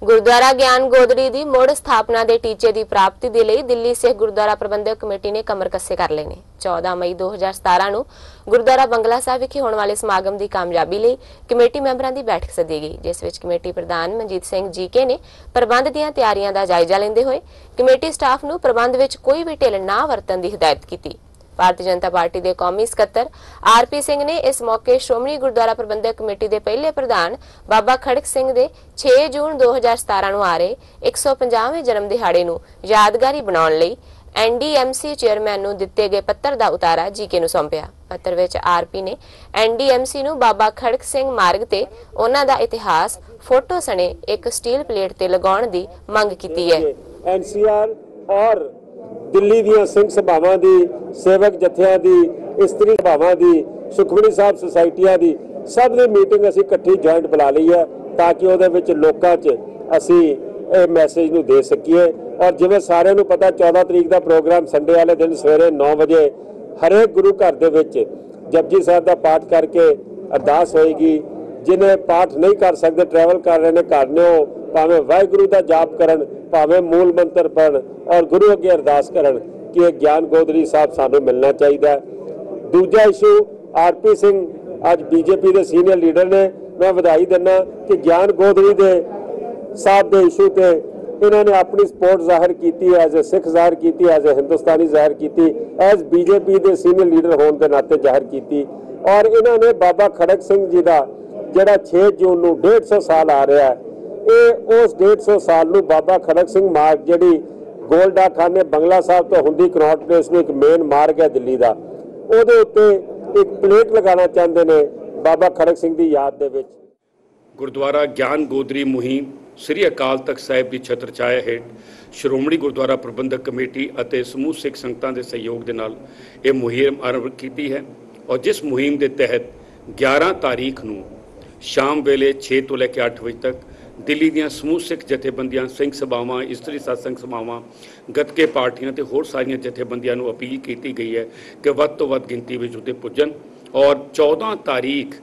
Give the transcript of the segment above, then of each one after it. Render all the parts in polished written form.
गुरुद्वारा ज्ञान गोदड़ी की मुड़ स्थापना के टीचे की प्राप्ति के लिए दिल्ली सिख गुरुद्वारा प्रबंधक कमेटी ने कमर कस्से कर ले ने। 14 मई 2017 ਨੂੰ गुरुद्वारा बंगला साहब विखे होने वाले समागम की कामयाबी लिए कमेटी मैंबरों की बैठक सदी गई, जिस विच कमेटी प्रधान मनजीत सिंह जीके ने प्रबंध दी तैयारियां का जायजा लेंदे हुए कमेटी स्टाफ नूं प्रबंध विच कोई भी ढिल ना वरतन की हिदायत की। भारतीय जनता पार्टी के कौमी सकत्तर आरपी सिंह ने इस मौके श्रोमणी गुरुद्वारा प्रबंधक कमेटी के पहले प्रधान बाबा खड़क सिंह के 6 जून 2017 ਨੂੰ आ रहे 150वें जन्म दिहाड़े ਨੂੰ यादगारी बनाउण लई एनडीएमसी चेयरमैन ਨੂੰ ਦਿੱਤੇ ਗਏ ਪੱਤਰ ਦਾ ਉਤਾਰਾ जीके ਨੂੰ ਸੌਂਪਿਆ। ਪੱਤਰ ਵਿੱਚ ਆਰਪੀ ਨੇ एनडीएमसी ਨੂੰ ਬਾਬਾ ਖੜਕ ਸਿੰਘ ਮਾਰਗ ਤੇ ਉਹਨਾਂ ਦਾ ਇਤਿਹਾਸ ਫੋਟੋ ਸਣੇ ਇੱਕ ਸਟੀਲ ਪਲੇਟ ਤੇ ਲਗਾਉਣ ਦੀ ਮੰਗ ਕੀਤੀ ਹੈ। एनसीआर और दिल्ली ਦੀਆਂ ਸਿੰਘ ਸਭਾਵਾਂ ਦੀ ਸੇਵਕ ਜਥਿਆਂ ਦੀ ਇਸਤਰੀ ਸਭਾਵਾਂ ਦੀ ਸੁਖਮਨੀ ਸਾਹਿਬ ਸੁਸਾਇਟੀਆਂ ਦੀ ਸਭ ਦੀ ਮੀਟਿੰਗ ਅਸੀਂ ਇਕੱਠੀ ਜੁਆਇੰਟ ਬੁਲਾ ਲਈ ਹੈ ਤਾਂ ਕਿ ਉਹਦੇ ਵਿੱਚ ਲੋਕਾਂ 'ਚ ਅਸੀਂ ਇਹ ਮੈਸੇਜ ਨੂੰ ਦੇ ਸਕੀਏ। ਔਰ ਜਿਵੇਂ ਸਾਰਿਆਂ ਨੂੰ ਪਤਾ 14 ਤਰੀਕ ਦਾ ਪ੍ਰੋਗਰਾਮ ਸੰਡੇ ਵਾਲੇ ਦਿਨ ਸਵੇਰੇ 9 ਵਜੇ ਹਰੇਕ ਗੁਰੂ ਘਰ ਦੇ ਵਿੱਚ ਜਪਜੀ ਸਾਹਿਬ ਦਾ ਪਾਠ ਕਰਕੇ ਅਰਦਾਸ ਹੋਏਗੀ। ਜਿਹਨੇ ਪਾਠ नहीं कर सकते ट्रैवल कर रहे हैं घर ने भावें वाहिगुरू का जाप करन भावें मूल मंत्र पढ़न और गुरु अगे अरदास करन कि ज्ञान गोदड़ी साहब सानू मिलना चाहिए। दूजा इशू आरपी सिंह अज बीजेपी के सीनियर लीडर ने मैं बधाई दिना कि ज्ञान गोदड़ी के साहब के इशू से इन्होंने अपनी सपोर्ट जाहिर की एज ए सिख जाहिर की एज ए हिंदुस्तानी जाहिर की एज बीजेपी के सीनियर लीडर होने के नाते जाहिर की। और इन्होंने बाबा खड़क सिंह जी का ਜਿਹੜਾ 6 ਜੂਨ ਨੂੰ 150 ਸਾਲ ਆ ਰਿਹਾ ਹੈ ਇਹ ਉਸ 150 ਸਾਲ ਨੂੰ ਬਾਬਾ ਖੜਕ ਸਿੰਘ ਮਾਰਗ ਜਿਹੜੀ ਗੋਲਡਾ ਖਾਨੇ ਬੰਗਲਾ ਸਾਹਿਬ ਤੋਂ ਹੁੰਦੀ ਕਨੌਟ ਪਲੇਸ ਨੂੰ ਇੱਕ ਮੇਨ ਮਾਰਗ ਹੈ ਦਿੱਲੀ ਦਾ ਉਹਦੇ ਉੱਤੇ ਇੱਕ ਪਲੇਟ ਲਗਾਉਣਾ ਚਾਹੁੰਦੇ ਨੇ ਬਾਬਾ ਖੜਕ ਸਿੰਘ ਦੀ ਯਾਦ ਦੇ ਵਿੱਚ। ਗੁਰਦੁਆਰਾ ਗਿਆਨ ਗੋਦੜੀ ਮੁਹਿੰਮ ਸ੍ਰੀ ਅਕਾਲ ਤਖਤ ਸਾਹਿਬ ਦੀ ਛਤਰ ਛਾਇਆ ਹੇਠ ਸ਼੍ਰੋਮਣੀ ਗੁਰਦੁਆਰਾ ਪ੍ਰਬੰਧਕ ਕਮੇਟੀ ਅਤੇ ਸਮੂਹ ਸਿੱਖ ਸੰਗਤਾਂ ਦੇ ਸਹਿਯੋਗ ਦੇ ਨਾਲ ਇਹ ਮੁਹਿੰਮ ਆਰੰਭ ਕੀਤੀ ਹੈ ਔਰ ਜਿਸ ਮੁਹਿੰਮ ਦੇ ਤਹਿਤ 11 ਤਾਰੀਖ ਨੂੰ शाम वेले 6 ਤੋਂ ਲੈ ਕੇ 8 ਵਜੇ ਤੱਕ ਦਿੱਲੀ ਦੀਆਂ ਸਮੂਹ ਸਿੱਖ ਜਥੇਬੰਦੀਆਂ ਸਿੰਘ ਸਭਾਵਾਂ ਇਸਤਰੀ ਸਤਸੰਗ ਸਭਾਵਾਂ ਗੱਤਕੇ ਪਾਰਟੀਆਂ ਤੇ ਹੋਰ ਸਾਰੀਆਂ ਜਥੇਬੰਦੀਆਂ ਨੂੰ ਅਪੀਲ ਕੀਤੀ ਗਈ ਹੈ ਕਿ ਵੱਧ ਤੋਂ ਵੱਧ ਗਿਣਤੀ ਵਿੱਚ ਉੱਤੇ ਪੁੱਜਣ ਔਰ 14 ਤਾਰੀਖ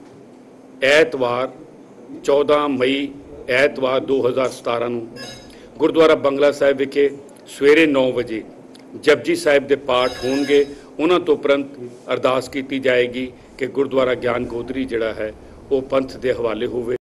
ਐਤਵਾਰ 14 ਮਈ ਐਤਵਾਰ 2017 ਨੂੰ ਗੁਰਦੁਆਰਾ ਬੰਗਲਾ ਸਾਹਿਬ ਵਿਖੇ ਸਵੇਰੇ 9 ਵਜੇ ਜਪਜੀ ਸਾਹਿਬ ਦੇ ਪਾਠ ਹੋਣਗੇ। ਉਹਨਾਂ ਤੋਂ ਉਪਰੰਤ ਅਰਦਾਸ ਕੀਤੀ ਜਾਏਗੀ ਕਿ ਗੁਰਦੁਆਰਾ ਗਿਆਨ ਗੋਦੜੀ ਜਿਹੜਾ ਹੈ ਉਹ ਪੰਥ ਦੇ ਹਵਾਲੇ ਹੋਵੇ।